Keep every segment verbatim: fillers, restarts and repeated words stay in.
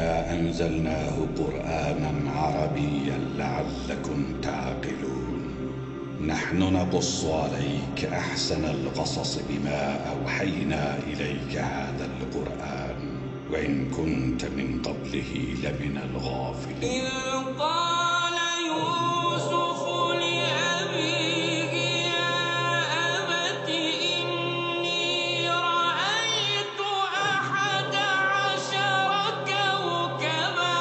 إنا أنزلناه قرآنا عربيا لعلكم تعقلون نحن نقص عليك أحسن القصص بما أوحينا إليك هذا القرآن وإن كنت من قبله لمن الغافلين. إذ قال يوسف لأبيه يا أبت إني رأيت أحد عشر كوكبا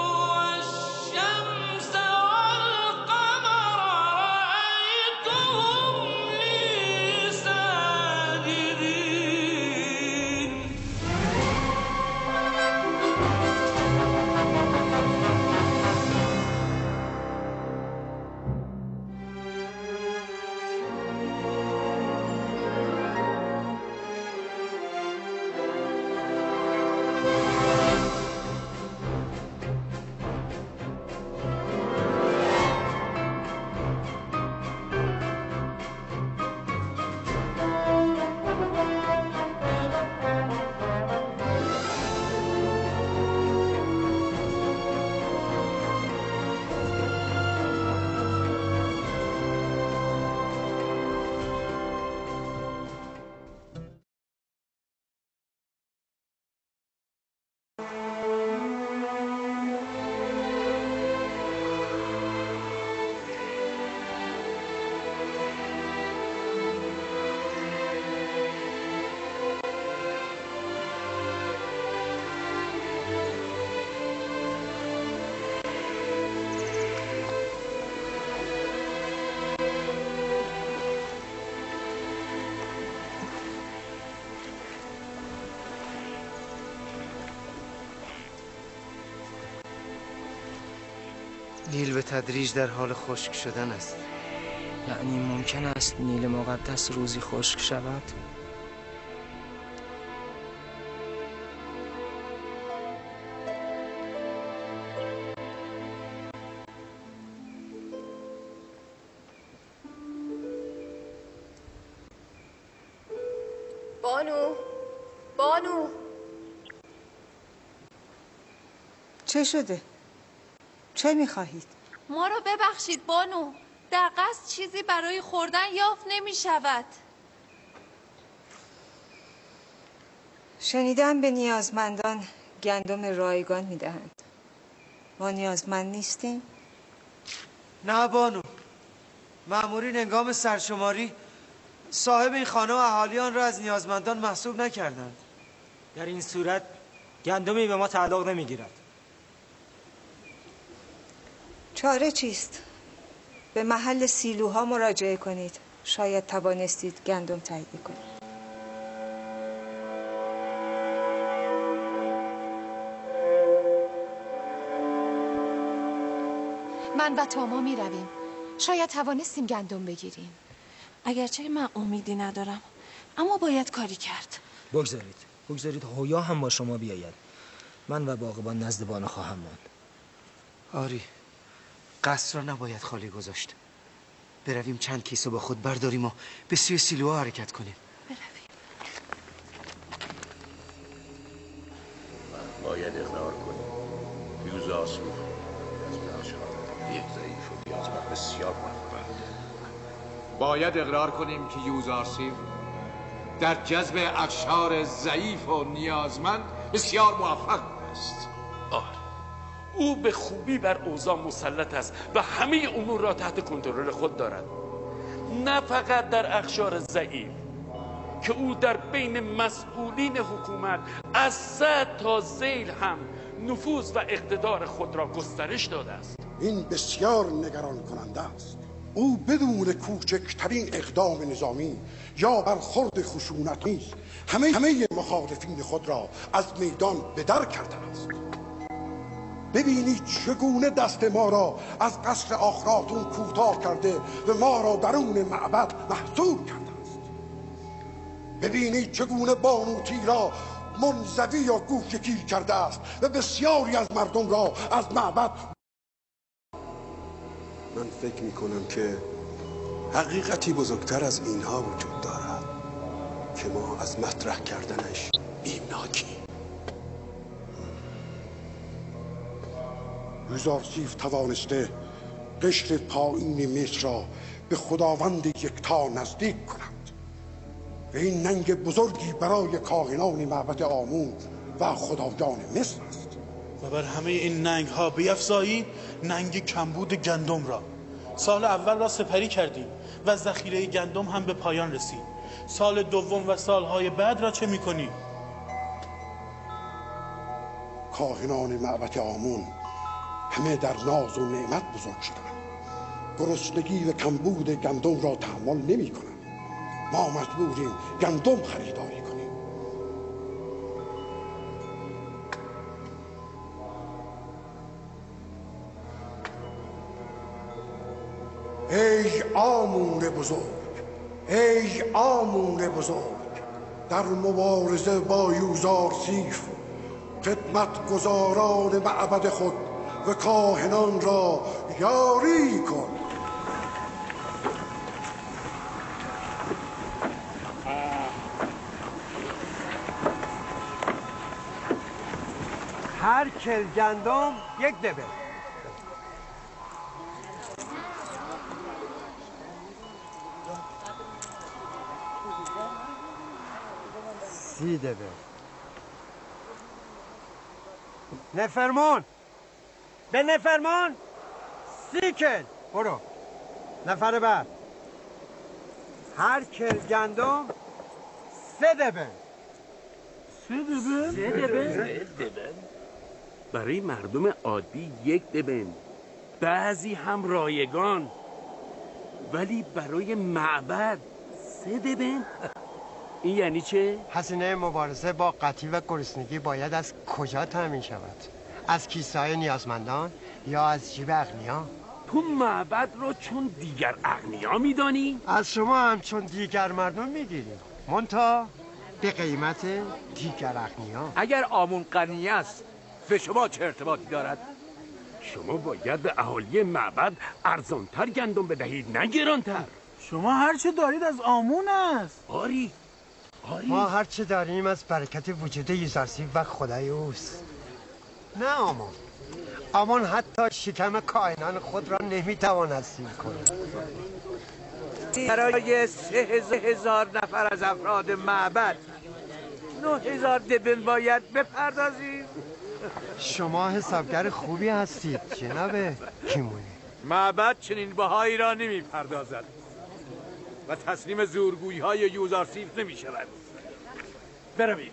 والشمس والقمر رأيتهم لي ساجدين. نیل به تدریج در حال خشک شدن است. یعنی ممکن است نیل مقدس روزی خشک شود؟ بانو بانو چه شده؟ چه میخواهید؟ ما رو ببخشید بانو، در قصد چیزی برای خوردن یافت نمی شود. شنیدم به نیازمندان گندم رایگان میدهند. ما نیازمند نیستیم؟ نه بانو، مأمورین هنگام سرشماری صاحب این خانه و اهالی آن را از نیازمندان محسوب نکردند. در این صورت گندمی به ما تعلق نمیگیرد. چاره چیست؟ به محل سیلوها مراجعه کنید. شاید توانستید گندم تهیه کنید. من و تاما می رویم. شاید توانستیم گندم بگیریم. اگرچه من امیدی ندارم، اما باید کاری کرد. بگذارید بگذارید هویا هم با شما بیاید. من و باغبان نزد بانو خواهم ماند. آری، قصر را نباید خالی گذاشت. برویم چند کیسه با خود برداریم و به سوی سیلوها حرکت کنیم. برویم. باید اقرار کنیم یوز آسوف از بخشان یک ضعیف و نیازمند بسیار موفق. باید اقرار کنیم که یوز آسیف در جذب اقشار ضعیف و نیازمند بسیار موفق است. آره، او به خوبی بر اوضاع مسلط است و همه امور را تحت کنترل خود دارد. نه فقط در اقشار ضعیف که او در بین مسئولین حکومت از صد تا ذیل هم نفوذ و اقتدار خود را گسترش داده است. این بسیار نگران کننده است. او بدون کوچکترین اقدام نظامی یا برخورد خشونت‌آمیز همه همه مخالفین خود را از میدان به در کرده است. ببینید چگونه دست ما را از قصر آخراتون کوتاه کرده و ما را درون معبد محصور کرده است. ببینید چگونه بانوتی را منزوی و گوشه‌گیر کرده است و بسیاری از مردم را از معبد. من فکر می کنم که حقیقتی بزرگتر از اینها وجود دارد که ما از مطرح کردنش بیمناکیم. یوزارسیف توانسته قشر پایین مصر را به خداوند یکتا نزدیک کند و این ننگ بزرگی برای کاهنان معبد آمون و خدایان مصر است. و بر همه این ننگ ها بیفزایید ننگ کمبود گندم را. سال اول را سپری کردیم و ذخیره گندم هم به پایان رسید. سال دوم و سالهای بعد را چه میکنی؟ کاهنان معبد آمون همه در ناز و نعمت بزرگ شدند. گرسنگی و کمبود گندم را تحمل نمی کنند. ما مجبوریم گندم خریداری کنیم. ای آمون بزرگ، ای آمون بزرگ، در مبارزه با یوزارسیف خدمتگزاران معبد خود و کاهنان را یاری کن. هر کل گندم یک دبه. سی دبه. نفرمان به نفرمان سی کل. برو نفر بعد. هر کل گندم سه دبه. سه دبن؟ سه دبن؟ برای مردم عادی یک دبن، بعضی هم رایگان، ولی برای معبد سه دبن؟ این یعنی چه؟ هزینه مبارزه با قحطی و گرسنگی باید از کجا تامین شود؟ از کیسه‌های نیازمندان یا از جیب اغنیا؟ تو معبد رو چون دیگر اغنیا میدانی؟ از شما هم چون دیگر مردم میگیریم، منتها به قیمت دیگر اغنیا. اگر آمون غنی است به شما چه ارتباطی دارد؟ شما باید به اهالی معبد ارزانتر گندم بدهید، نه گرانتر. شما هر چه دارید از آمون است. آری آری ما هر چه داریم از برکت وجود یوزارسیف و خدای اوست، نه آمون. آمون حتی شکم کائنان خود را نمیتواند سیر کند. برای سه هزار نفر از افراد معبد نه هزار دبن باید بپردازیم. شما حسابگر خوبی هستید جناب کیمونی. معبد چنین بهایی را نمیپردازد و تسلیم زورگویی های یوزارسیف نمی شود. برویم.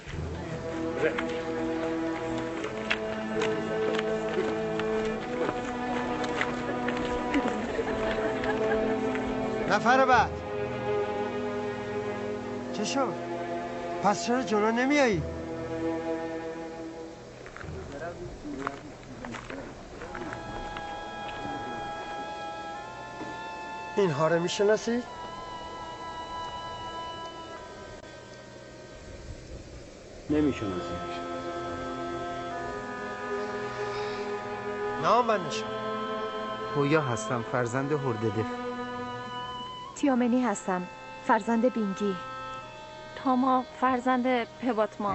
نفر بعد. چه شد؟ پس چرا جلو نمیایی؟ اینها رو میشناسی؟ نمیشناسی. نام و نشان. هویا هستم، فرزند هرددف. تیامنی هستم، فرزند بینگی. تاما، فرزند پواتما.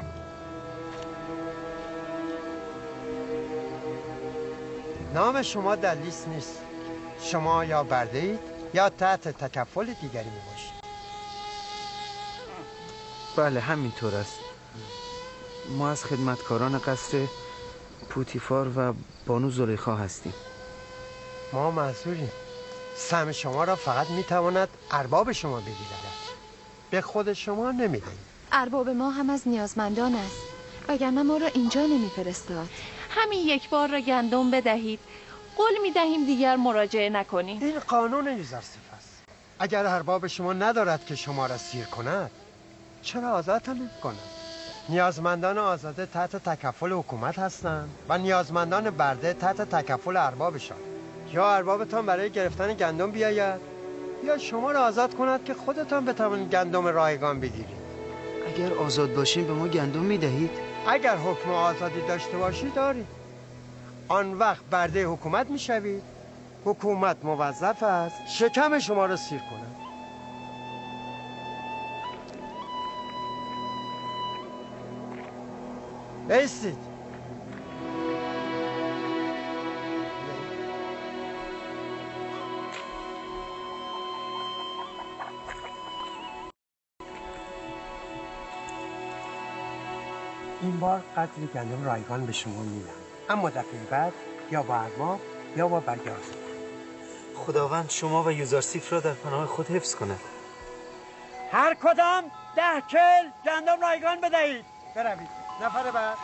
نام شما در لیست نیست. شما یا برده اید یا تحت تکفل دیگری می باشید. بله همینطور است. ما از خدمتکاران قصر پوتیفار و بانو زلیخا هستیم. ما معذوریم. سهم شما را فقط میتواند ارباب شما بگیرد، به خود شما نمیدهید. ارباب ما هم از نیازمندان است، وگرنه ما را اینجا نمیفرستاد. همین یک بار را گندم بدهید، قول میدهیم دیگر مراجعه نکنیم. این قانون یوزارسیف است. اگر ارباب شما ندارد که شما را سیر کند، چرا آزادتان نمی‌کند؟ نیازمندان آزاده تحت تکفل حکومت هستند و نیازمندان برده تحت تکفل اربابشان. یا اربابتان برای گرفتن گندم بیاید یا شما را آزاد کند که خودتان بتوانید گندم رایگان بگیرید. اگر آزاد باشیم به ما گندم میدهید؟ اگر حکم آزادی داشته باشید دارید. آن وقت برده حکومت میشوید. حکومت موظف است شکم شما را سیر کند. بایستید. بار قدر گندم رایگان به شما میدم، اما دفعه بعد یا با ارباب یا با برگرز. خداوند شما و یوزارسیف را در پناه خود حفظ کند. هر کدام ده کل گندم رایگان بدهید. بروید. نفر بعد.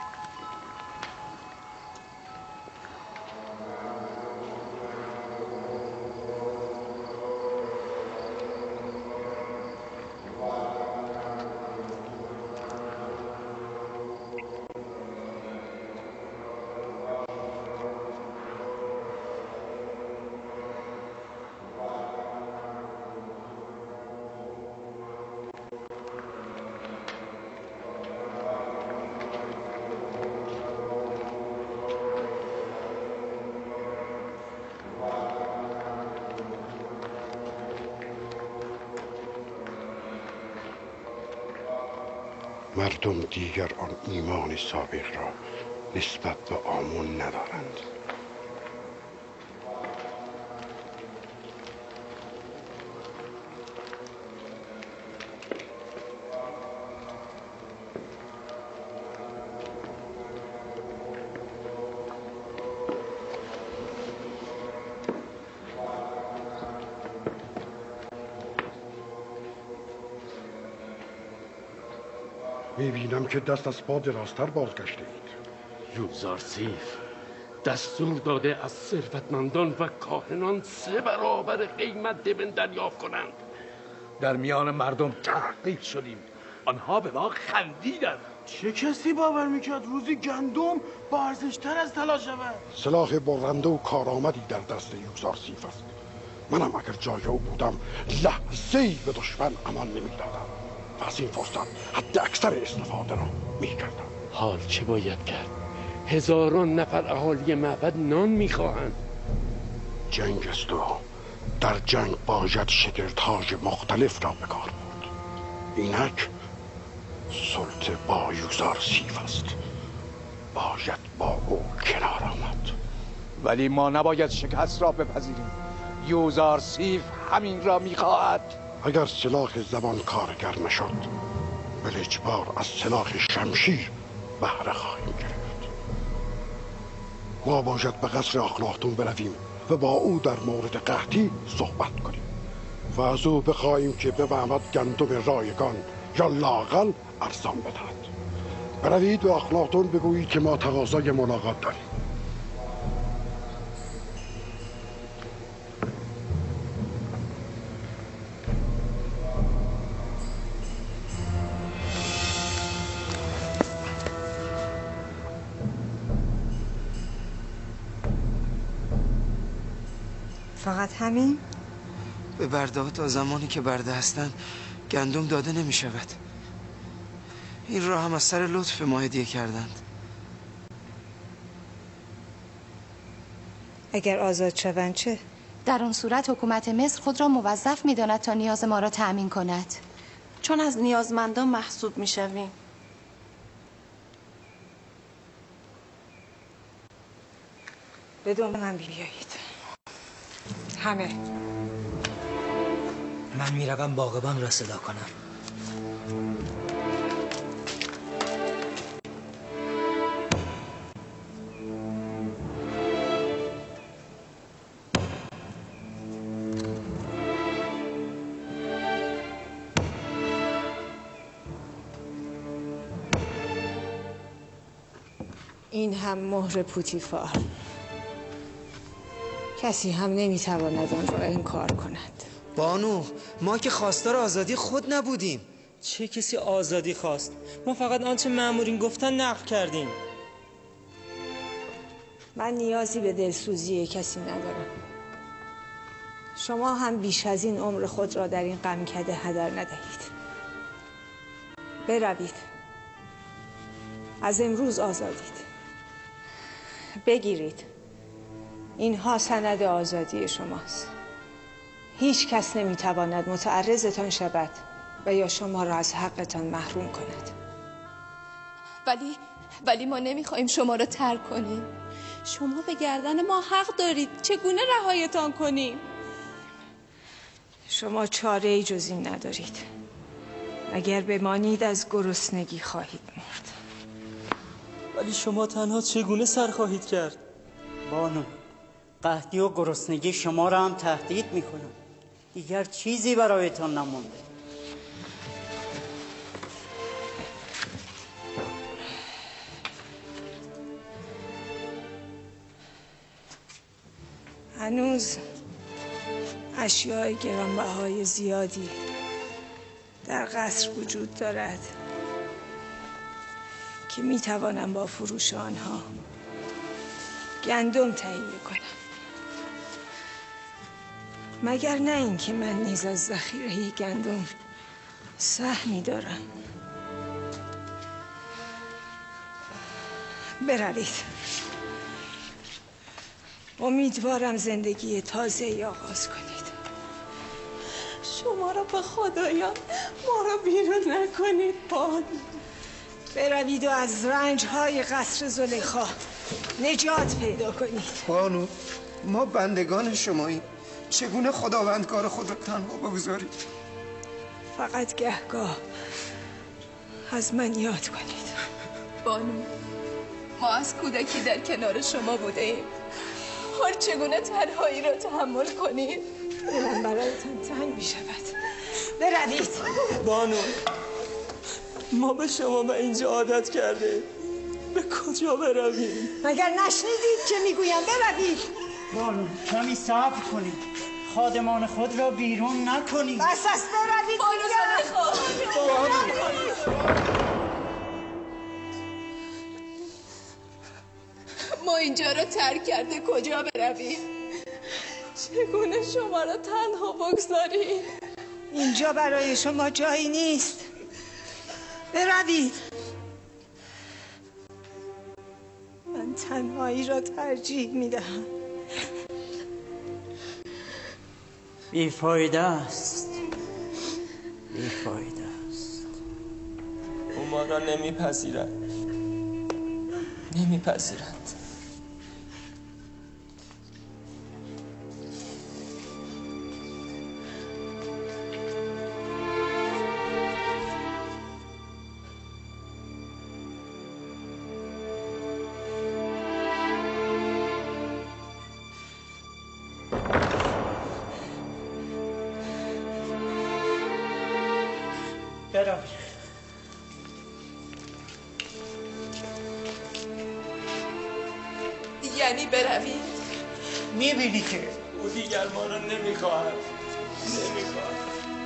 مردم دیگر آن ایمان سابق را نسبت به آمون ندارند. میبینم که دست از پا درازتر بازگشته اید. یوزارسیف دستور داده از ثروتمندان و کاهنان سه برابر قیمت دبن دریافت کنند. در میان مردم تحقیق شدیم، آنها به ما خندیدند. چه کسی باور میکرد روزی گندم با ارزشتر از طلا شود؟ سلاح برنده و کارآمدی در دست یوزارسیف است. منم اگر جای او بودم لحظه‌ای به دشمن امان نمیدادم و از این فرصت حد اکثر استفاده را میکردم. حال چه باید کرد؟ هزاران نفر اهالی معبد نان میخواهند. جنگ است و در جنگ باید شگردهای مختلف را به کار برد. اینک سلطه با یوزارسیف است، باید با او کنار آمد. ولی ما نباید شکست را بپذیریم. یوزارسیف همین را میخواهد. اگر سلاح زبان کارگر نشد، بالاجبار از سلاح شمشیر بهره خواهیم گرفت. ما باید به قصر اخناتون برویم و با او در مورد قحطی صحبت کنیم و از او بخواهیم که به محمد گندم رایگان یا لااقل ارزان بدهد. بروید و اخناتون بگویید که ما تقاضای ملاقات داریم. فقط همین؟ به برده ها تا زمانی که برده هستند گندم داده نمی شود. این را هم از سر لطف ما هدیه کردند. اگر آزاد شوند چه؟ در آن صورت حکومت مصر خود را موظف می داند تا نیاز ما را تأمین کند، چون از نیازمندان محسوب می شویم. بدون من بیایید همه. من میروم باغبان را صدا کنم. این هم مهر پوتیفار. کسی هم نمیتواند آن را انکار کند. بانو، ما که خواستار آزادی خود نبودیم. چه کسی آزادی خواست؟ ما فقط آنچه مأمورین گفتن نقل کردیم. من نیازی به دلسوزی کسی ندارم. شما هم بیش از این عمر خود را در این غمکده هدر ندهید. بروید. از امروز آزادید. بگیرید. اینها سند آزادی شماست. هیچ کس نمیتواند متعرضتان شود و یا شما را از حقتان محروم کند. ولی ولی ما نمیخوایم شما را ترک کنیم. شما به گردن ما حق دارید. چگونه رهایتان کنیم؟ شما چاره ای جز این ندارید. اگر بمانید از گرسنگی خواهید مرد. ولی شما تنها چگونه سر خواهید کرد؟ بانو، قحطی و گرسنگی شما را هم تهدید میکنم. دیگر چیزی برایتان نمانده. هنوز اشیاء گرانبهای زیادی در قصر وجود دارد که می توانم با فروش آنها گندم تهیه کنم. مگر نه اینکه من نیز از ذخیره گندم سهمی دارم. بروید. امیدوارم زندگی تازه‌ای آغاز کنید. شما را به خدایا ما را بیرون نکنید بانو. بروید و از رنج‌های قصر زلیخا نجات پیدا کنید. بانو، ما بندگان شماییم. چگونه خداوندگار خود را تنها بگذارید؟ فقط گهگاه از من یاد کنید. بانو، ما از کودکی در کنار شما بوده ایم. حال چگونه تنهایی را تحمل کنید؟ دلم برایتان تنگ می شود. بروید. بانو، ما به شما به اینجا عادت کرده. به کجا برویم؟ مگر نشنیدید که میگویم بروید؟ بانو، کمی صبر کنید. خادمان خود را بیرون نکنید. بس است، بروید. ما اینجا را ترک کرده کجا برویم؟ چگونه شما را تنها بگذاریم؟ اینجا برای شما جایی نیست. بروید. من تنهایی را ترجیح میدهم. بیفایده است. بیفایده است. او ما را نمیپذیرد. نمیپذیرد. بروید. یعنی بروید؟ میبینی که او دیگر ما را نمیخواهد. نمیخواهد.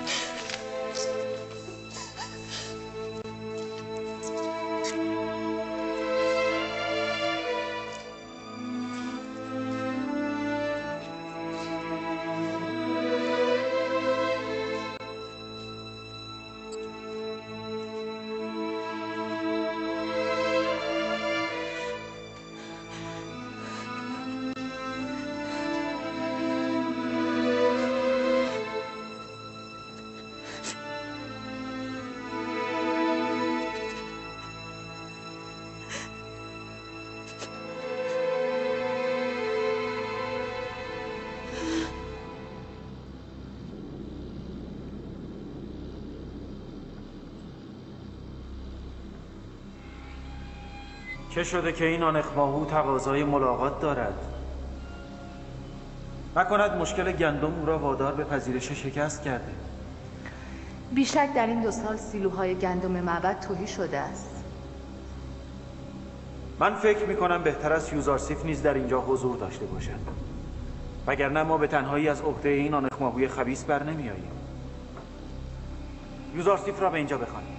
چه شده که این آنخماهو تقاضای ملاقات دارد؟ نکند مشکل گندم او را وادار به پذیرش شکست کرده؟ بیشک در این دو سال سیلوهای گندم معبد تهی شده است. من فکر می کنم بهتر است یوزارسیف نیز در اینجا حضور داشته باشد. وگرنه ما به تنهایی از عهده این آنخماهوی خبیث بر نمی آییم. یوزارسیف را به اینجا بخوانید.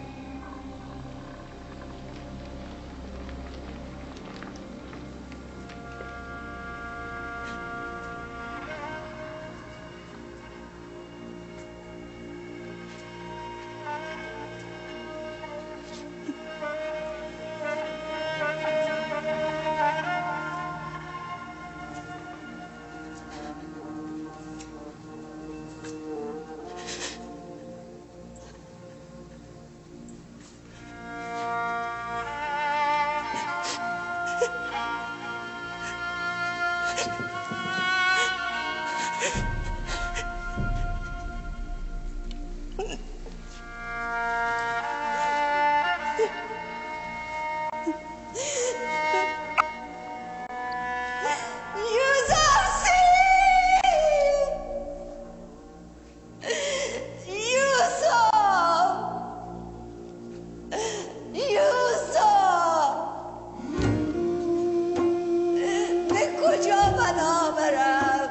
پناه برم؟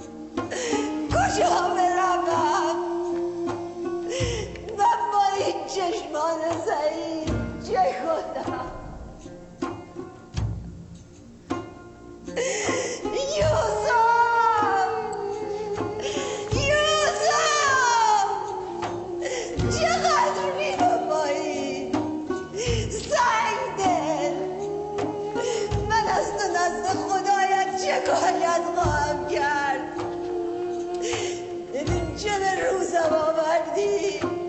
کجا بروم؟ من با این چشمان ضعیف چه کنم؟ یوسف یوسف چقدر میره پایین سنگ دل من از تو دست خدایت چه کاریت خواهم کرد ببین چه به روزم آوردی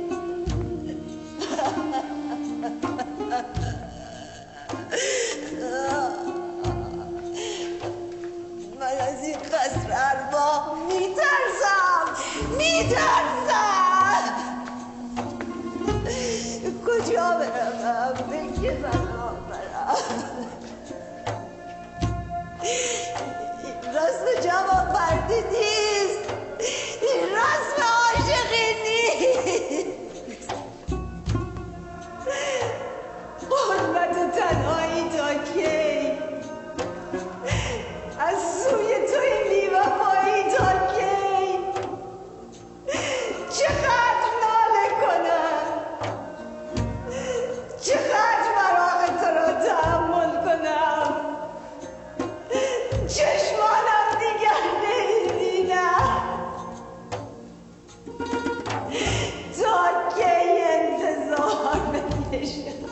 من از این قصر ارباب میترسم میترسم کجا برم به که پناه برم این رسم جوان مردی نیست این رسم عاشقی نیست غربت و تنهایی تا کی از سوی توی بی‌وفایی تا کی چقدر ناله کنم چقدر مراق تو را تحمل کنم چشمانم دیگر نمی‌بینم تا کی انتظار بکشم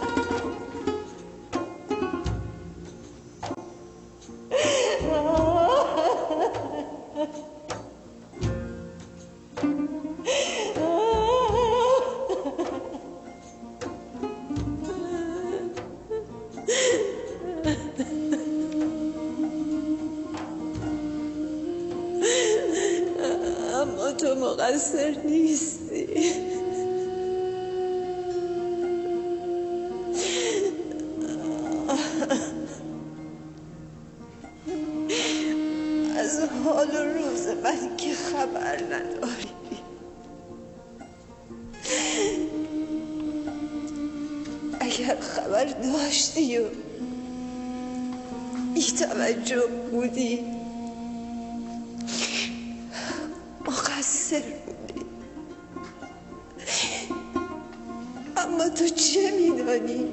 اما تو مقصر نیستی از حال و روز من که خبر نداری اگر خبر داشتی و بی توجه بودی مقصر بودی اما تو چه میدانی؟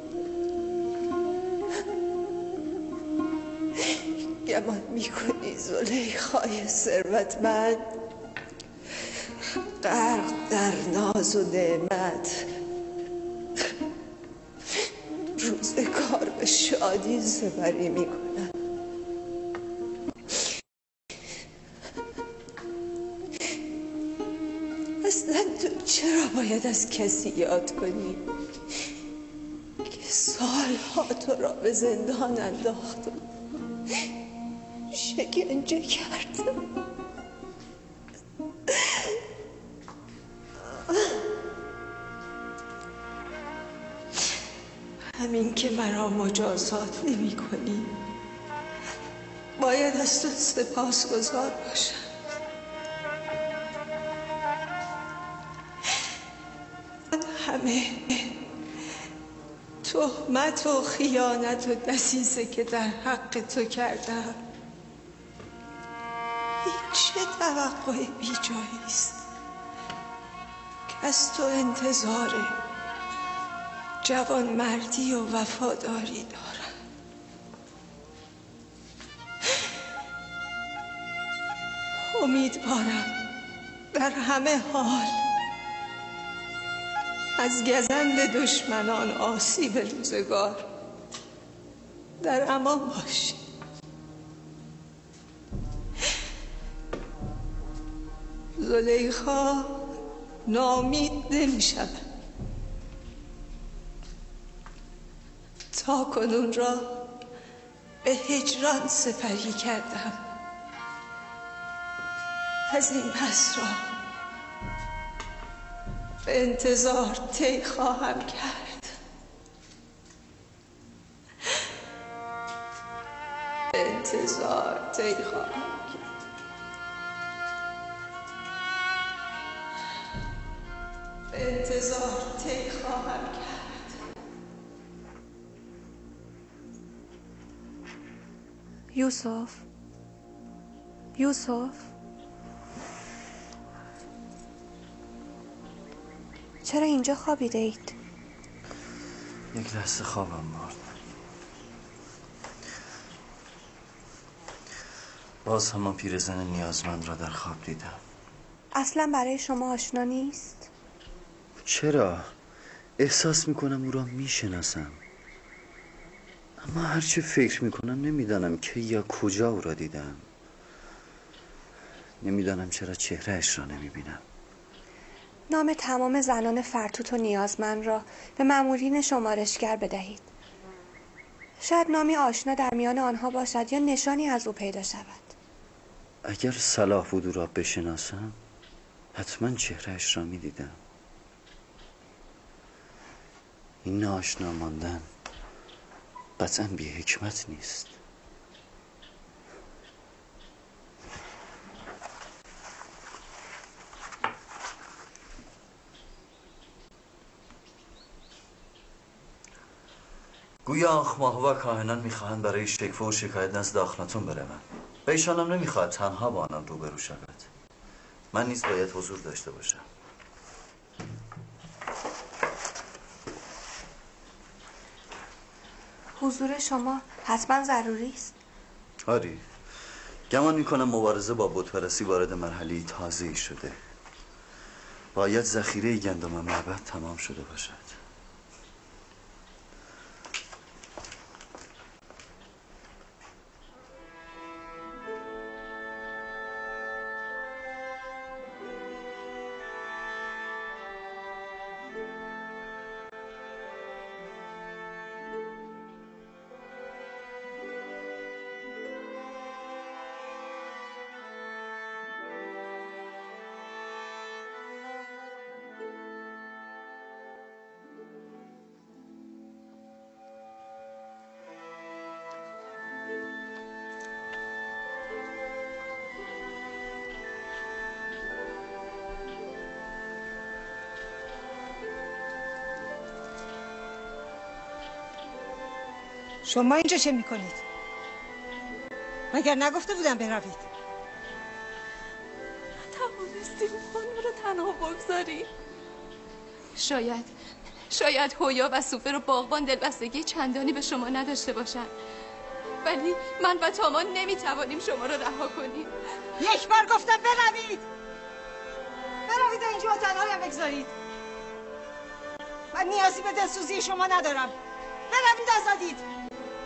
گمان میکنی زلیخای ثروتمند غرق در ناز و نعمت روزگار به شادی سپری میکنن اصلا تو چرا باید از کسی یاد کنی که سالها تو را به زندان انداخت و شکنجه کرد همین که مرا مجازات نمی کنی باید از تو سپاسگزار باشم من همه تهمت و خیانت و دسیسه که در حق تو کردم این چه توقع بی جایی است که از تو انتظار جوان مردی و وفاداری دارم امیدوارم در همه حال از گزند دشمنان آسیب روزگار در امان باشی زلیخا ناامید نمی شود تا کنون را به هجران سپری کردم از این پس را به انتظار طی خواهم کرد به انتظار طی خواهم کرد به انتظار طی خواهم کرد یوسف یوسف چرا اینجا خوابیده اید؟ یک لحظه خوابم برد. باز همان پیرزن نیازمند را در خواب دیدم. اصلا برای شما آشنا نیست؟ چرا؟ احساس میکنم او را میشناسم، اما هرچی فکر میکنم نمیدانم که یا کجا او را دیدم. نمیدانم چرا چهرهش را نمیبینم. نام تمام زنان فرتوت و نیازمند را به مأمورین شمارشگر بدهید. شاید نامی آشنا در میان آنها باشد یا نشانی از او پیدا شود. اگر صلاح بود او را بشناسم حتما چهرهش را میدیدم. این ناآشنا ماندن قطعا بی حکمت نیست. گویا آخماه و کاهنان میخواهند برای شکوه و شکایت نزد آخناتون بروم و ایشانم نمیخواهد تنها با آنان روبرو شود. من نیز باید حضور داشته باشم. حضور شما حتما ضروری است. آری، گمان میکنم مبارزه با بتپرستی وارد مرحله تازه‌ای شده. باید ذخیره گندم معبد تمام شده باشد. شما اینجا چه میکنید؟ مگر نگفته بودم بروید؟ توانستیم خانم رو تنها بگذاریم. شاید شاید هویا و صوفه رو باغبان دلبستگی چندانی به شما نداشته باشن، ولی من و تامان نمیتوانیم شما رو رها کنیم. یک بار گفتم بروید بروید و اینجا تنهایم بگذارید. من نیازی به دلسوزی شما ندارم. بروید آزادید.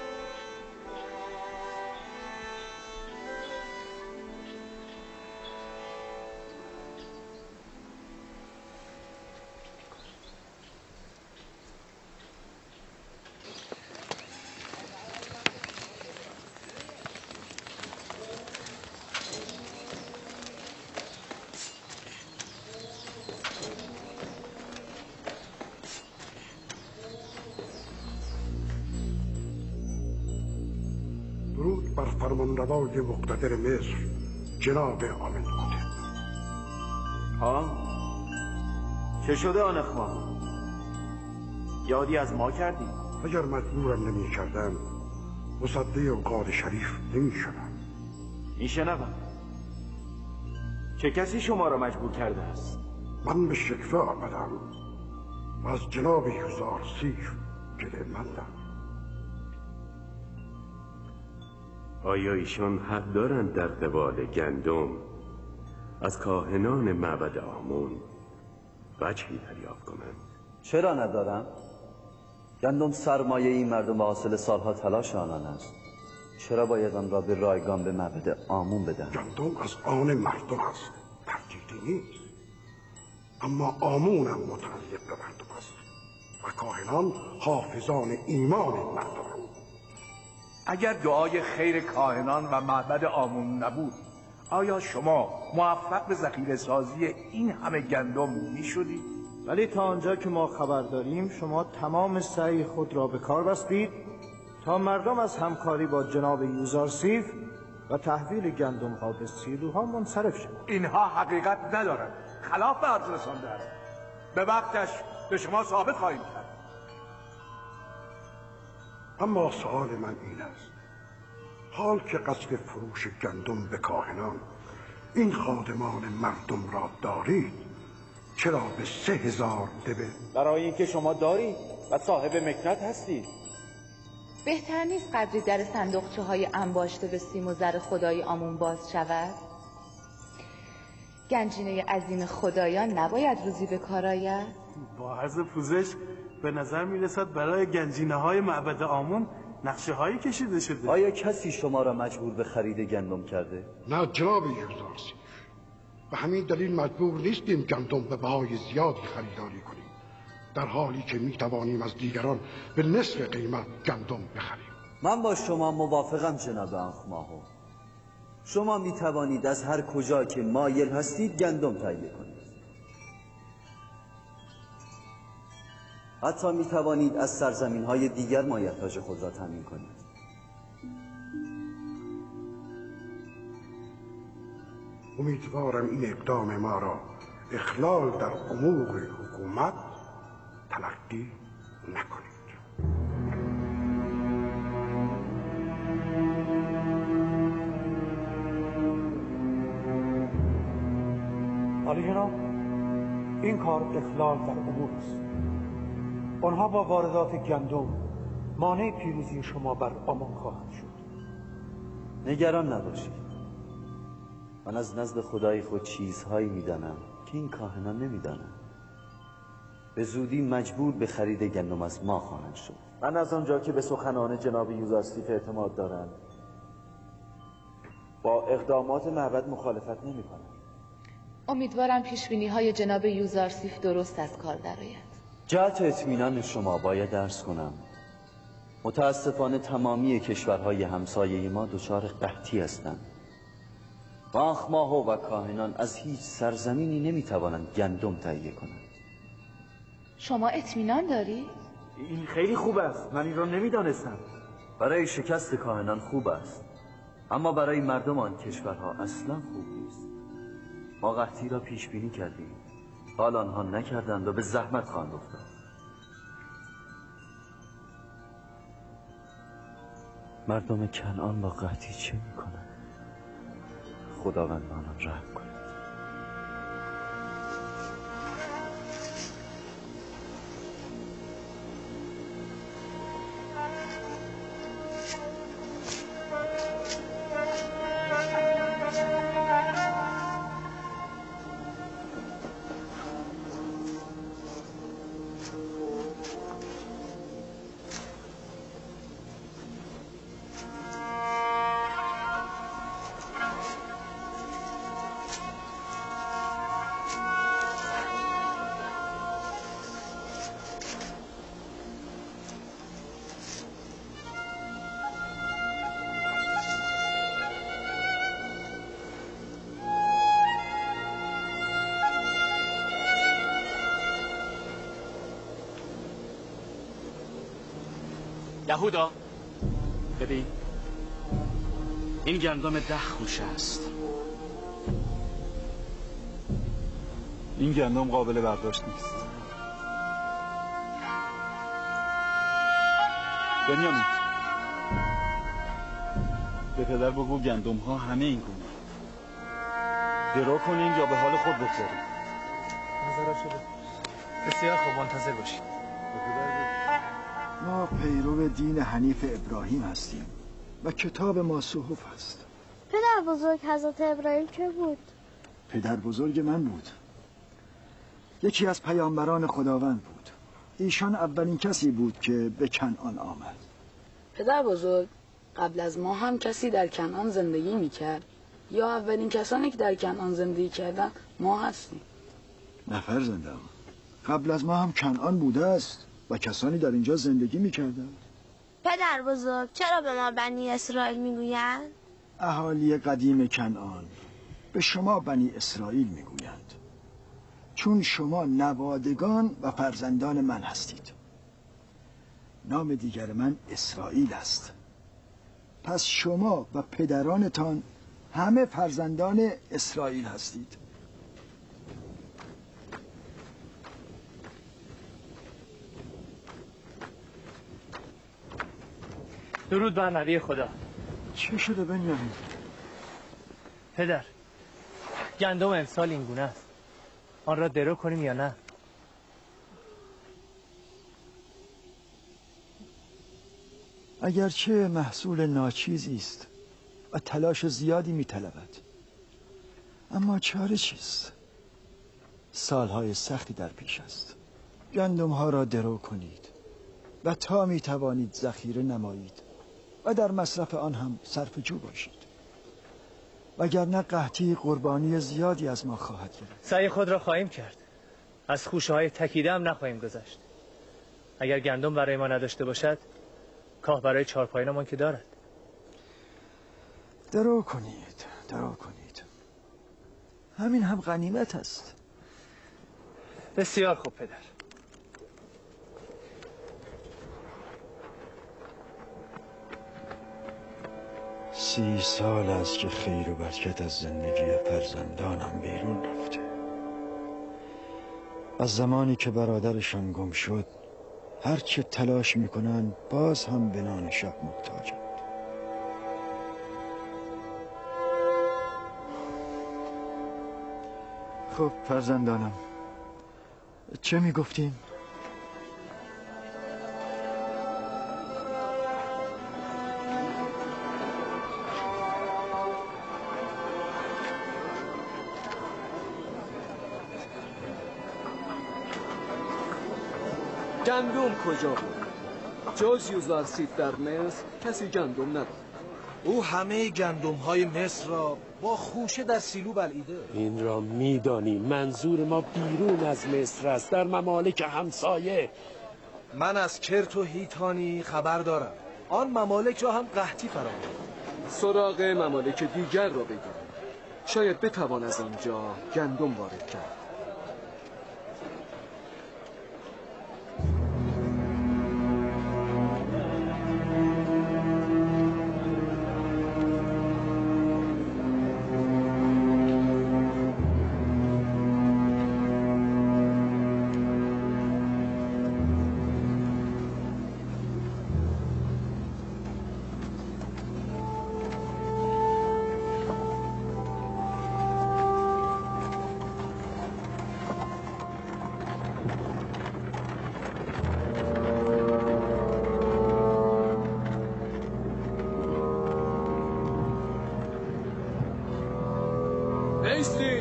درود بر فرمانروای مقتدر مصر جناب عامل قاطب. ها؟ چه شده آن اخوان؟ یادی از ما کردی؟ اگر مجبورم نمی کردم مصدق اوقات شریف نمی شدم. این شنوم چه کسی شما را مجبور کرده است؟ من به شکوه آمدم و از جناب یوزار سیف گله‌مندم. آیا ایشان حق دارند در قبال گندم از کاهنان معبد آمون وجهی دریافت کنند؟ چرا ندارم؟ گندم سرمایه این مردم و حاصل سالها تلاش آنان است. چرا باید آن را به رایگان به معبد آمون بدم؟ گندم از آن مردم است، تردیدی نیست، اما آمون هم متعلق به مردم است و کاهنان حافظان ایمان مردم. اگر دعای خیر کاهنان و معبد آمون نبود، آیا شما موفق به ذخیره سازی این همه گندم می شدید؟ ولی تا آنجا که ما خبر داریم شما تمام سعی خود را به کار بستید تا مردم از همکاری با جناب یوزارسیف و تحویل گندم ها به سیلوها منصرف شد. اینها حقیقت ندارد، خلاف به عرض رسانده است. به وقتش به شما ثابت خواهیم کرد. اما سوال من این است، حال که قصد فروش گندم به کاهنان این خادمان مردم را دارید، چرا به سه هزار دبه؟ برای اینکه شما دارید و صاحب مکنت هستید. بهتر نیست قدری در صندوقچه های انباشته به سیم و زر خدای آمون باز شود؟ گنجینه عظیم خدایان نباید روزی به کار آید؟ با عرض پوزش به نظر میرسد برای گنجینه های معبد آمون نقشه هایی کشیده شده. آیا کسی شما را مجبور به خرید گندم کرده؟ نه جناب یوزارسیف، به همین دلیل مجبور نیستیم گندم به بهای زیادی خریداری کنیم، در حالی که می توانیم از دیگران به نصف قیمت گندم بخریم. من با شما موافقم جناب آخماهو. شما می توانید از هر کجا که مایل هستید گندم تهیه کنید. حتی می توانید از سرزمین های دیگر مایحتاج خود را تامین کنید. امیدوارم این اقدام ما را اخلال در امور حکومت تلقی نکنید. عالی جناب، این کار اخلال در امور است. آنها با واردات گندم مانع پیروزی شما بر آمان خواهند شد. نگران نباشید. من از نزد خدای خود چیزهایی میدانم که این کاهنان نمیدانند. به زودی مجبور به خرید گندم از ما خواهند شد. من از آنجا که به سخنان جناب یوزارسیف اعتماد دارم با اقدامات معبد مخالفت نمی کنم. امیدوارم پیشبینی های جناب یوزارسیف درست از کار درآید. جهت اطمینان شما باید عرض کنم متاسفانه تمامی کشورهای همسایه ما دچار قحطی هستند. آخماهو و کاهنان از هیچ سرزمینی نمیتوانند گندم تهیه کنند. شما اطمینان دارید؟ این خیلی خوب است. من این را نمیدانستم. برای شکست کاهنان خوب است، اما برای مردم آن کشورها اصلا خوب نیست. ما قحطی را پیش بینی کردیم، حال آنها نکردند و به زحمت خواهند افتاد. مردم کنعان با قحطی چه میکنند؟ خداوند به آنان رحم کند. یهودا ببین، این گندم ده خوشه است. این گندم قابل برداشت نیست. بنیامین، به پدر بگو گندم ها همه این گونه درو کنین یا به حال خود بگذارین. نظرت شده. بسیار خوب، منتظر باشید. ما پیرو دین حنیف ابراهیم هستیم و کتاب ما صحف است. پدر بزرگ حضرت ابراهیم که بود؟ پدر بزرگ من بود. یکی از پیامبران خداوند بود. ایشان اولین کسی بود که به کنعان آمد. پدر بزرگ، قبل از ما هم کسی در کنعان زندگی میکرد یا اولین کسانی که در کنعان زندگی کردن ما هستیم؟ نه فرزندم، قبل از ما هم کنعان بوده است و کسانی در اینجا زندگی میکردند. پدر بزرگ، چرا به ما بنی اسرائیل میگویند؟ اهالی قدیم کنعان به شما بنی اسرائیل میگویند چون شما نوادگان و فرزندان من هستید. نام دیگر من اسرائیل است. پس شما و پدرانتان همه فرزندان اسرائیل هستید. درود بر نبی خدا. چه شده بنیامین؟ پدر، گندم امسال این گونه است. آن را درو کنیم یا نه؟ اگرچه محصول ناچیزی است و تلاش زیادی می‌طلبد، اما چاره چیست؟ سالهای سختی در پیش است. گندم ها را درو کنید و تا می توانید ذخیره نمایید و در مصرف آن هم صرف جو باشید، وگرنه قحطی قربانی زیادی از ما خواهد گرفت. سعی خود را خواهیم کرد. از خوشه های تکیده هم نخواهیم گذشت. اگر گندم برای ما نداشته باشد، کاه برای چارپایانمان که دارد. درو کنید، درو کنید. همین هم غنیمت است. بسیار خوب پدر. سی سال است که خیر و برکت از زندگی فرزندانم بیرون رفته. از زمانی که برادرشان گم شد، هرچه تلاش میکنند باز هم به نان شب محتاجند. خب فرزندانم، چه میگفتیم؟ گندم کجا بود؟ جز یوزارسیف در مصر کسی گندم ندارد. او همه گندم های مصر را با خوشه در سیلو بلعیده. این را میدانی منظور ما بیرون از مصر است، در ممالک همسایه. من از کرت و هیتانی خبر دارم. آن ممالک را هم قحطی فرا گرفت. سراغ ممالک دیگر را بگیریم، شاید بتوان از آنجا گندم وارد کرد. بایستید.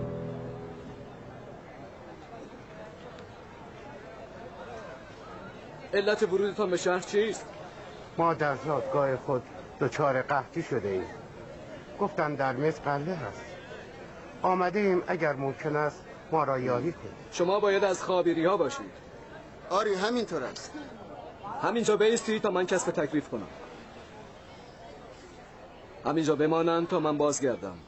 علت ورودتان به شهر چیست؟ ما در زادگاه خود دچار قحطی شده ایم. گفتن در مصر قله هست. آمده ایم اگر ممکن است ما را یاری کنید. شما باید از خابیری ها باشید. آری همینطور است. همینجا بایستید تا من کسب تکلیف کنم. همینجا بمانند تا من بازگردم.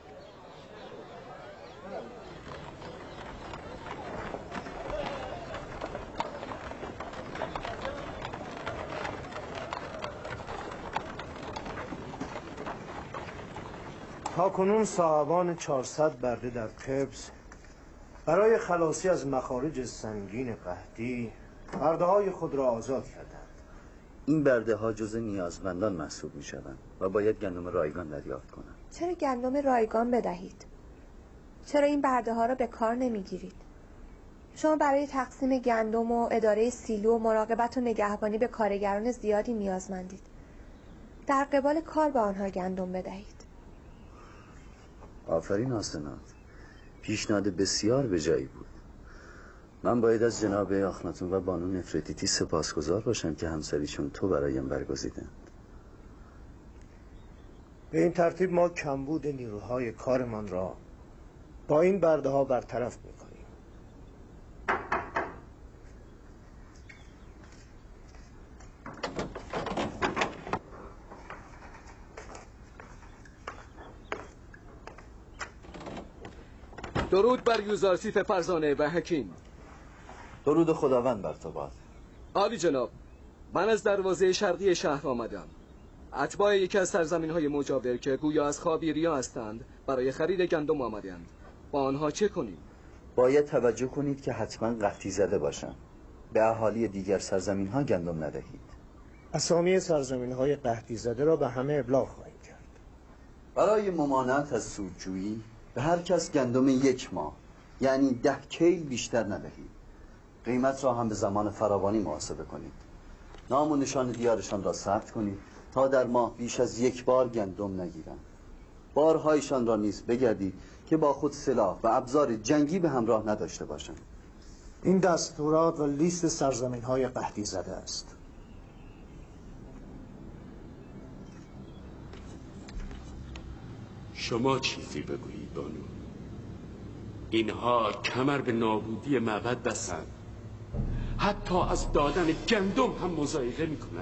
تا کنون صاحبان چهارصد برده در قبس برای خلاصی از مخارج سنگین قحطی برده های خود را آزاد کردند. این برده ها جز نیازمندان محسوب می شوند و باید گندم رایگان دریافت کنند. چرا گندم رایگان بدهید؟ چرا این برده ها را به کار نمی گیرید؟ شما برای تقسیم گندم و اداره سیلو و مراقبت و نگهبانی به کارگران زیادی نیازمندید. در قبال کار به آنها گندم بدهید. آفرین آسنات، پیشنهاد بسیار به جایی بود. من باید از جناب آخناتون و بانو نفرتیتی سپاسگزار باشم که همسریشون تو برایم برگزیدند. به این ترتیب ما کمبود نیروهای کارمان را با این برده ها برطرف میکنیم. درود بر یوزارسیف فرزانه و حکیم. درود خداوند بر تو باد. عالی جناب، من از دروازه شرقی شهر آمدم. اتباع یکی از سرزمین‌های مجاور که گویا از خابیریا هستند برای خرید گندم آمدند. با آنها چه کنیم؟ باید توجه کنید که حتما قحطی زده باشند. به اهالی دیگر سرزمین‌ها گندم ندهید. اسامی سرزمین‌های قحطی زده را به همه ابلاغ خواهیم کرد. برای ممانعت از سودجویی به هر کس گندم یک ماه یعنی ده کیل بیشتر ندهید. قیمت را هم به زمان فراوانی محاسبه کنید. نام و نشان دیارشان را ثبت کنید تا در ماه بیش از یک بار گندم نگیرند. بارهایشان را نیز بگردید که با خود سلاح و ابزار جنگی به همراه نداشته باشند. این دستورات و لیست سرزمین های قحطی زده است. شما چیزی بگویید بانو. اینها کمر به نابودی معبد بستند، حتی از دادن گندم هم مضایقه میکنند.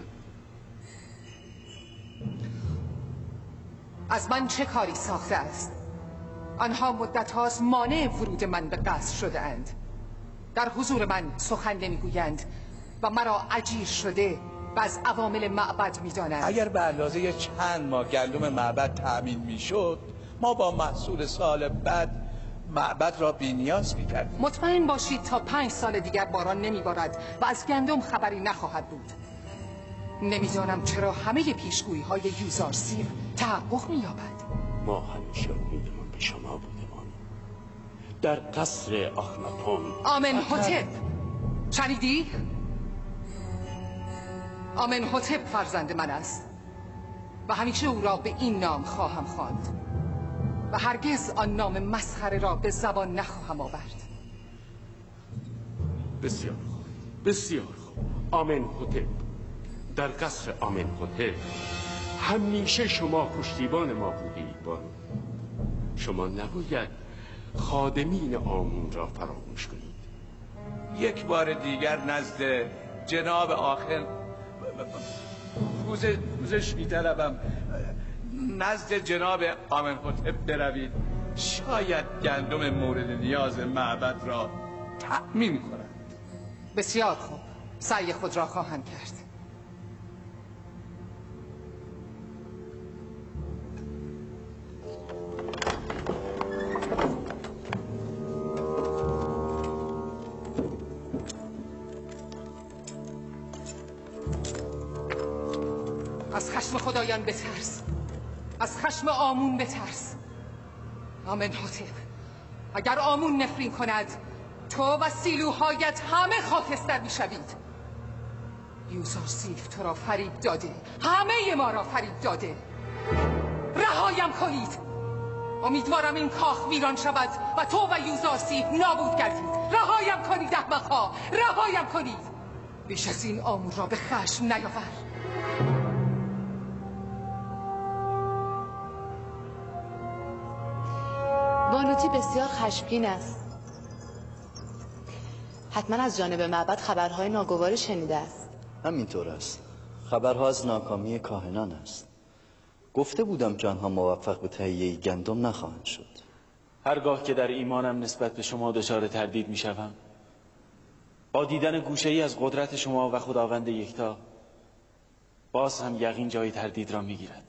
از من چه کاری ساخته است؟ آنها مدت هاست مانع ورود من به قصر شده اند. در حضور من سخن نمیگویند و مرا اجیر شده و از عوامل معبد میدانند. اگر به اندازه چند ماه گندم معبد تأمین میشد، ما با محصول سال بعد معبد را بی نیاز میکردیم. مطمئن باشید تا پنج سال دیگر باران نمیبارد و از گندم خبری نخواهد بود. نمیدانم چرا همه پیشگویی های یوزارسیف تحقق مییابد. ما همیشه امیدمان به شما بودمان. در قصر آخناتون آمنحتپ، شنیدی؟ آمنحتپ فرزند من است و همیشه او را به این نام خواهم خواند و هرگز آن نام مسخره را به زبان نخواهم آورد. بسیار خوب، بسیار خوب. آمنحتپ، در قصر آمنحتپ همیشه شما پشتیبان ما بودید بانو. شما نباید خادمین آمون را فراموش کنید. یک بار دیگر نزد جناب آخر پوزش می‌طلبم، نزد جناب آمنحتپ بروید. شاید گندم مورد نیاز معبد را تأمین کنند. بسیار خوب، سعی خود را خواهم کرد. از خشم خدایان بترس، از خشم آمون بترس. آمنحتپ، اگر آمون نفرین کند تو و سیلوهایت همه خاکستر میشوید. یوزارسیف تو را فریب داده، همه ما را فریب داده. رهایم کنید. امیدوارم این کاخ ویران شود و تو و یوزارسیف نابود گردید. رهایم کنید احمقها، رهایم کنید. بیش از این آمون را به خشم نیاور. بانوتی بسیار خشمگین است. حتما از جانب معبد خبرهای ناگواری شنیده است. همینطور است. خبرها از ناکامی کاهنان است. گفته بودم که آنها موفق به تهیه گندم نخواهند شد. هرگاه که در ایمانم نسبت به شما دچار تردید میشوم، با دیدن گوشه‌ای از قدرت شما و خداوند یکتا، باز هم یقین جای تردید را میگیرد.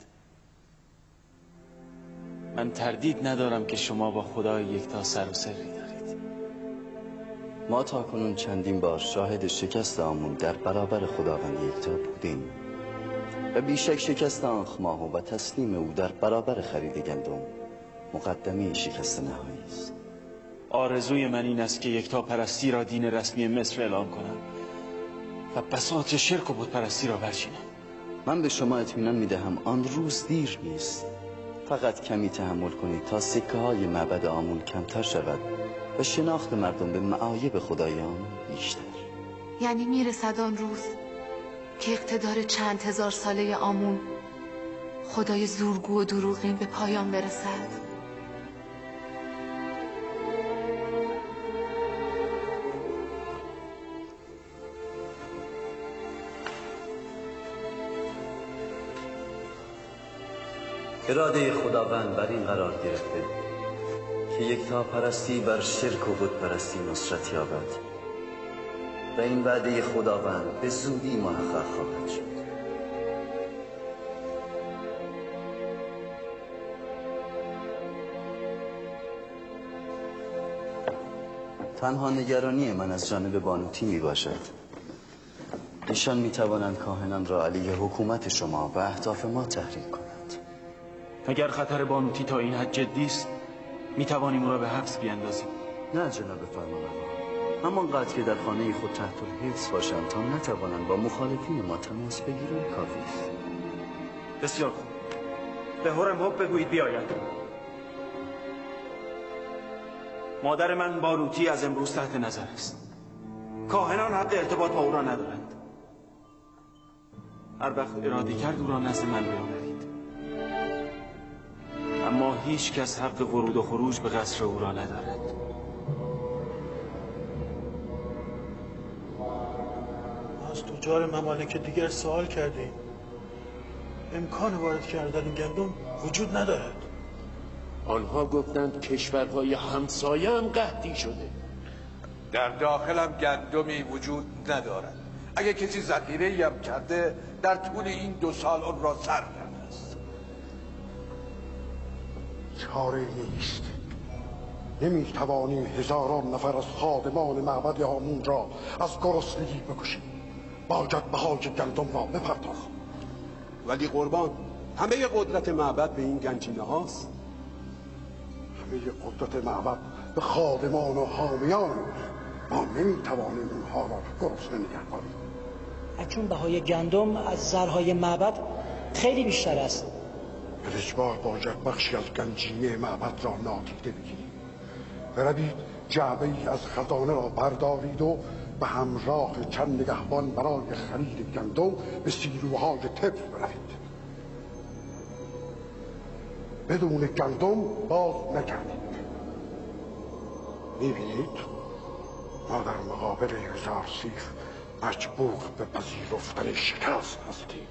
من تردید ندارم که شما با خدای یکتا سر و سری دارید. ما تا کنون چندین بار شاهد شکست آمون در برابر خداوند یکتا بودیم و بیشک شکست آنخماه و تسلیم او در برابر خرید گندم مقدمه شکست نهایی است. آرزوی من این است که یکتا پرستی را دین رسمی مصر اعلام کنم و بساط شرک و بت پرستی را برچینم. من به شما اطمینان میدهم آن روز دیر نیست. فقط کمی تحمل کنید تا سکه های معبد آمون کمتر شود و شناخت مردم به معایب خدای آمون بیشتر. یعنی میرسد آن روز که اقتدار چند هزار ساله آمون، خدای زورگو و دروغین، به پایان برسد. اراده خداوند بر این قرار گرفته که یکتا پرستی بر شرک و بت پرستی نصرت یابد و این وعده خداوند به زودی محقق خواهد شد. تنها نگرانی من از جانب بانوتی می باشد. ایشان می توانند کاهنان را علیه حکومت شما و اهداف ما تحریک کنند. اگر خطر بانوتی تا این حد جدی است می توانیم او را به حبس بیاندازیم. نه جناب فرمانروا، همانقدر که در خانه خود تحت الحبس باشند تا نتوانند با مخالفین ما تماس بگیرند کافی است. بسیار خوب، به هرم‌هب بگویید بیاید. مادر من بانوتی از امروز تحت نظر است. کاهنان حق ارتباط با او را ندارند. هر وقت اراده کرد او را نزد من بیاورید. اما هیچ کس حق ورود و خروج به قصر او را ندارد. از تجار ممالک دیگر سوال کردیم. امکان وارد کردن گندم وجود ندارد. آنها گفتند کشورهای همسایه هم قحطی شده. در داخل هم گندمی وجود ندارد. اگه کسی ذخیره‌ای هم کرده در طول این دو سال اون را سر کرده است. چاره نیست. نمیتوانیم هزاران نفر از خادمان معبد هامون را از گرسنگی بکشیم. باید بهای گندم را بپردازیم. ولی قربان، همه قدرت معبد به این گنجینه هاست. همه قدرت معبد به خادمان و حامیان ما نمیتوانیم اونها را گرسنه نگه داریم. چون بهای گندم از زرهای معبد خیلی بیشتر است. به اجبار باید بخشی از گنجینه معبد را نادیده بگیریم. بروید جعبه ای از خزانه را بردارید و به همراه چند نگهبان برای خرید گندم به سیلوهای طب بروید. بدون گندم باز نکردید. میبینید ما در مقابل یوزارسیف مجبور به پذیرفتن شکست هستیم.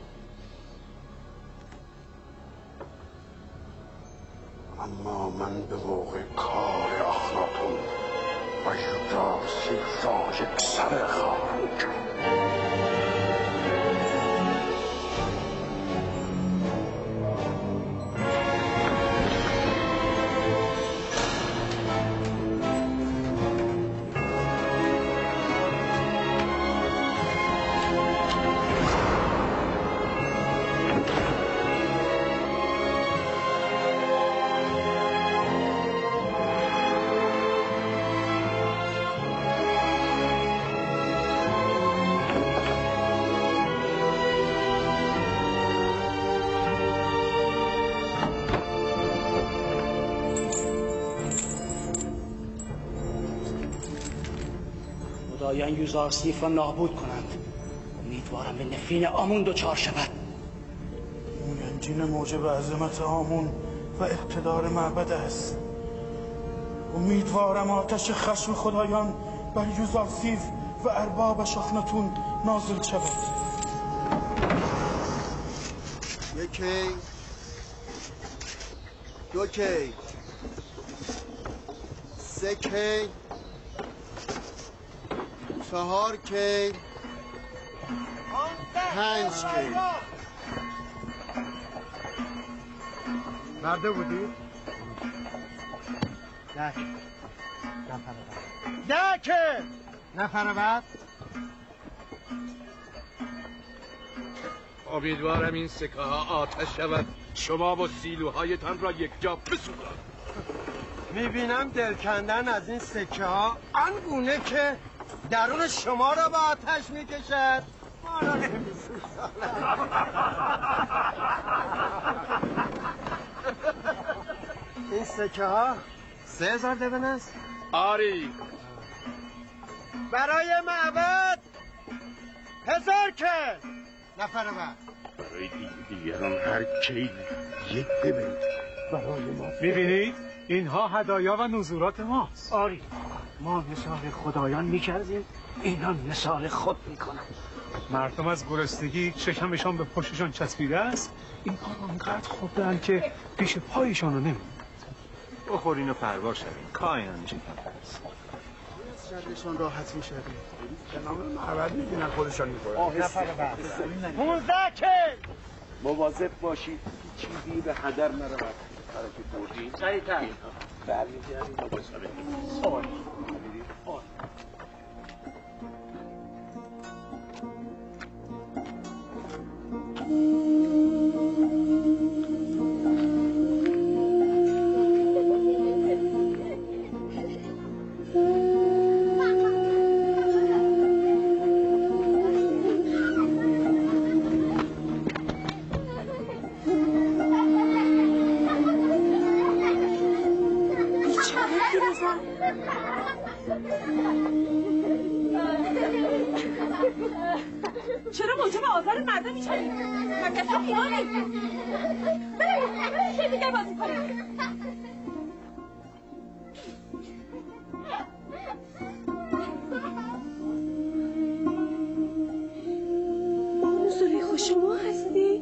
اما من به موقع کار اخناتون و یوزارسیف را یک سر خواهم کرد. خدایان یوزارسیف را نابود کنند. امیدوارم به نفرین آمون دچار شود. این گنجینه موجب عظمت آمون و اقتدار معبد است. امیدوارم آتش خشم خدایان بر یوزارسیف و اربابش اخناتون نازل شود. یکی، دو کی، سه کی، چهار کی، پنج کی. مرده بودی؟ ده نفر بعد ده که نفر بعد. امیدوارم این سکه ها آتش شود، شما و سیلوهایتان را یک جا بسوزند. میبینم دل کندن از این سکه ها آنگونه که درون شما را به آتش میکشد. ما را نمیسوزد. این سکه ها سه هزار دبن است؟ آری. برای معبد هزار که نفر بعد. برای دیگران هر کی یک دبن. برای ما میبینید؟ اینها هدایا و نزورات ماست. آری، ما نثار خدایان میکردیم، اینا نثار خود میکنن. مردم از گرسنگی شکمشان به پشتشان چسبیده است. اینها آنقدر خوردن که پیش پایشان رو نمیدن. بخورین و پروا شوین. کاین چه کفرست. شرشان راحت میشوید. جناب معبد میبینن خودشان میخورن. نفر بعد پونزده که مواظب باشید که چیزی به هدر نرود. برای که بردین سریعتر برمیگردید و بساره آری عزیزم. چرا موجب آزار مردم میشنید؟ مگه خیالی؟ بریم یه دیگه بازی کنیم. زلیخا شما هستی؟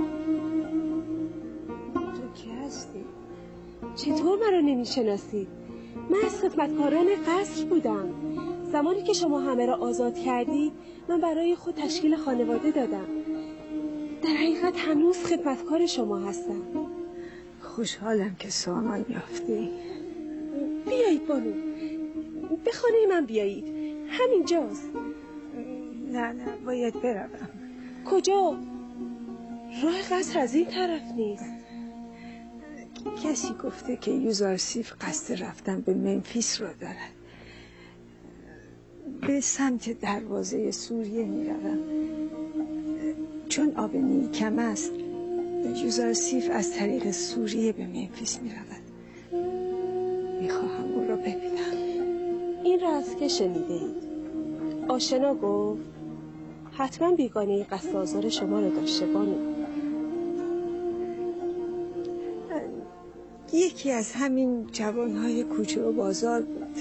تو کی هستی؟ چطور مرا نمیشناسی؟ من از خدمتکاران قصر بودم. زمانی که شما همه را آزاد کردید من برای خود تشکیل خانواده دادم. در حقیقت هنوز خدمتکار شما هستم. خوشحالم که سامان یافتی. بیایید بانو، به خانه من بیایید، همینجاست. نه نه باید بروم. کجا؟ راه قصر از این طرف نیست. کسی گفته که یوزارسیف قصد رفتن به منفیس را دارد. به سمت دروازه سوریه می روم. چون آب نیل کم است یوزارسیف از طریق سوریه به منفیس می رود. می خواهم او را ببینم. این را از که شنیده اید؟ آشنا گفت حتما بیگانه قصد آزار شما را داشته بانو. یکی از همین جوانهای کوچه و بازار بود.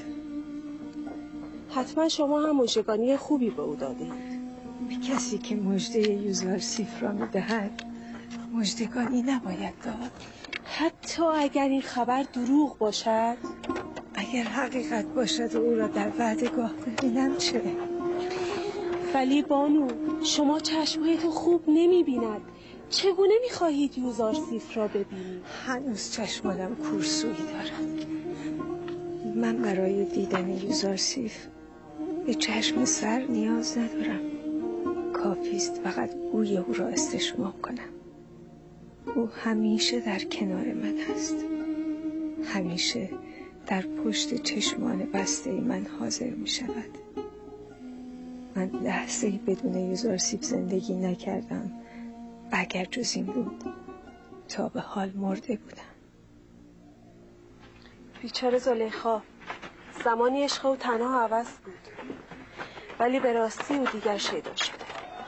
حتما شما هم مژگانی خوبی به او داده اید. به کسی که مژده یوزارسیف را میدهد مژدگانی نباید داد. حتی اگر این خبر دروغ باشد؟ اگر حقیقت باشد و او را در وعدگاه ببینم چه؟ ولی بانو شما چشمهایتون خوب نمیبیند. چگونه میخواهید یوزارسیف را ببینید؟ هنوز چشمانم کورسویی دارد. من برای دیدن یوزارسیف به چشم سر نیاز ندارم. کافیست فقط بوی او را استشمام کنم. او همیشه در کنار من است. همیشه در پشت چشمان بسته من حاضر می شود. من لحظه‌ای بدون یوزارسیف زندگی نکردم. اگر جز این بود تا به حال مرده بودم. بیچاره زلیخا، زمانی عشق او تنها عوض بود، ولی به راستی او دیگر شیدا شده.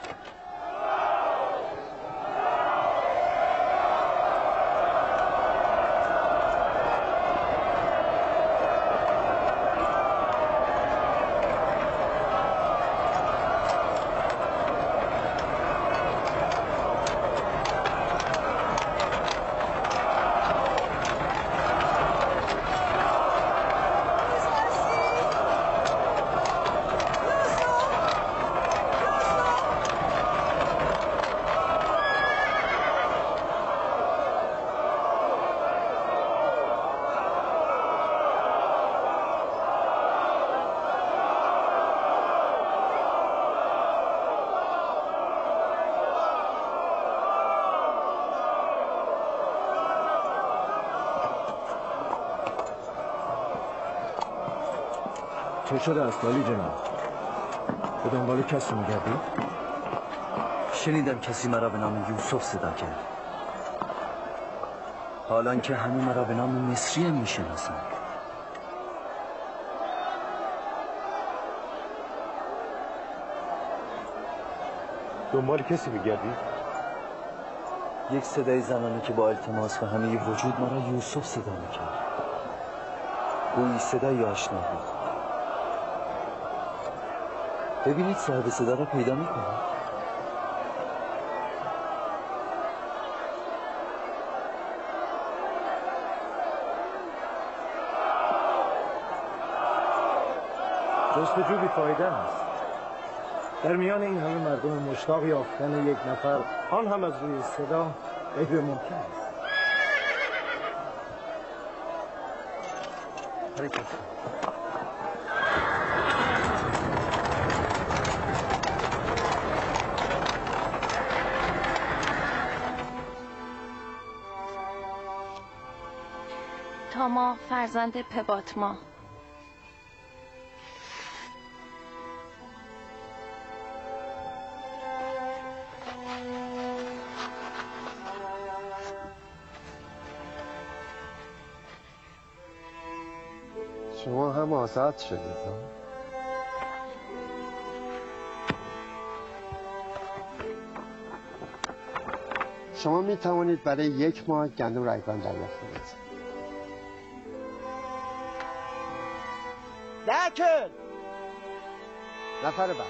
چه شده است ولی جناب؟ به دنبال کسی میگردی؟ شنیدم کسی مرا به نام یوسف صدا کرد. حالان که همه مرا به نام مصری هم میشناسند. دنبال کسی میگردی؟ یک صدای زنانه که با التماس و همه وجود مرا یوسف صدا میکرد. گویی صدای آشنا بود. ببینید صاحب صدا را پیدا میکنید. جستجو بی‌فایده است. در میان این همه مردم مشتاق یافتن یک نفر، آن هم از روی صدا، غیر ممکن است. حرکت. تاما فرزند پباتما. شما هم آزاد شدید ها؟ شما می توانید برای یک ماه گندم رایگان دریافت کنید. لکن نفر بعد.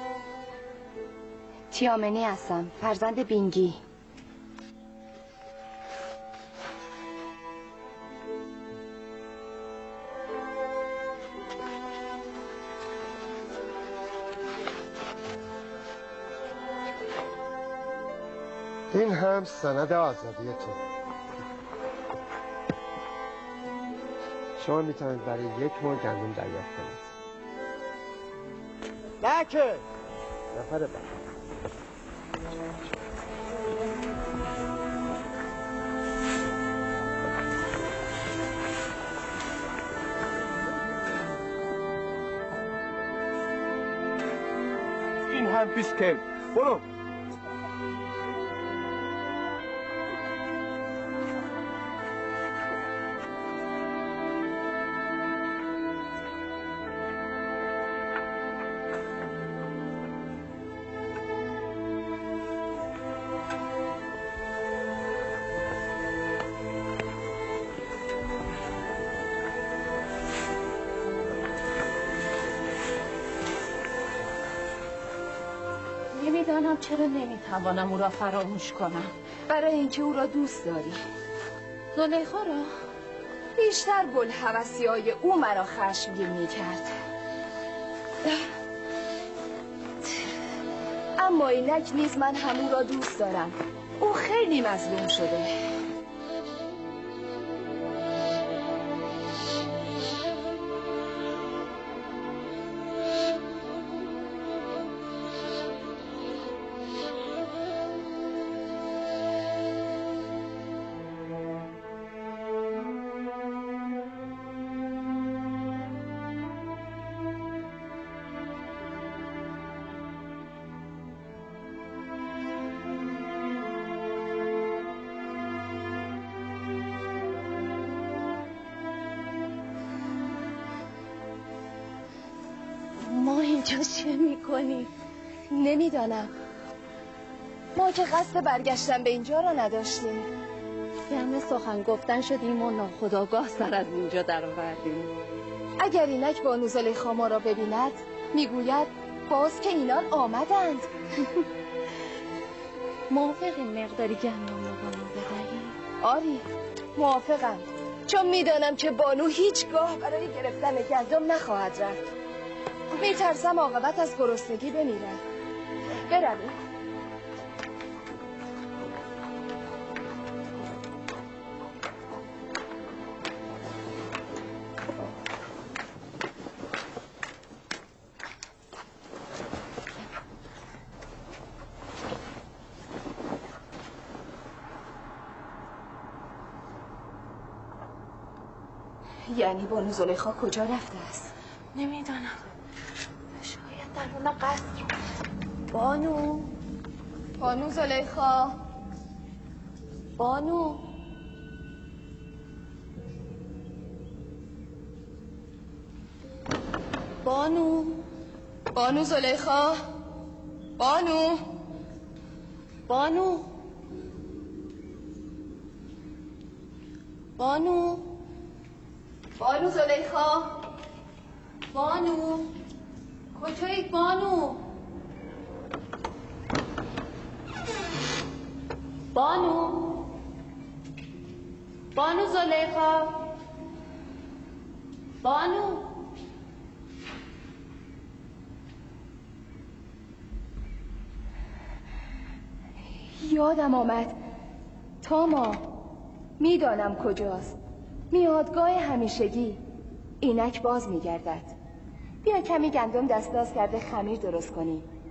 تیامنی هستم، فرزند بینگی. این هم سند آزادیتون. شما میتونید برای یک ماه گندم دریافت کنید. لکن نفر بعد. این هم بیسکیت. برو. نمیدانم چرا نمیتوانم او را فراموش کنم. برای اینکه او را دوست داری. زلیخا را بیشتر بلحوثی های او مرا خشمگین میکرد. اما اینک نیز من همو را دوست دارم. او خیلی مظلوم شده. ما اینجا چه میکنی؟ نمیدانم. ما که قصد برگشتن به اینجا را نداشتیم. یعنی سخن گفتن شدیم و ناخودآگاه سر از اینجا در آوردیم. اگر اینک بانو زلیخا ما را ببیند میگوید باز که اینان آمدند. موافقی مقداری گندم رو بانو بدهی؟ آری موافقم، چون میدانم که بانو هیچگاه برای گرفتن گندم نخواهد رفت. میترسم عاقبت از گرسنگی بمیرد. برویم. یعنی بانو زلیخا کجا رفته است؟ نمیدانم. شاید درون قصر. بانو بانو زلیخا بانو بانو بانو زلیخا بانو بانو بانو بانو زلیخا بانو کجایی بانو بانو بانو زلیخا بانو یادم آمد. تاما میدانم کجاست. میادگاه همیشگی. اینک باز میگردد. بیا کمی گندم دستاز کرده خمیر درست کنیم.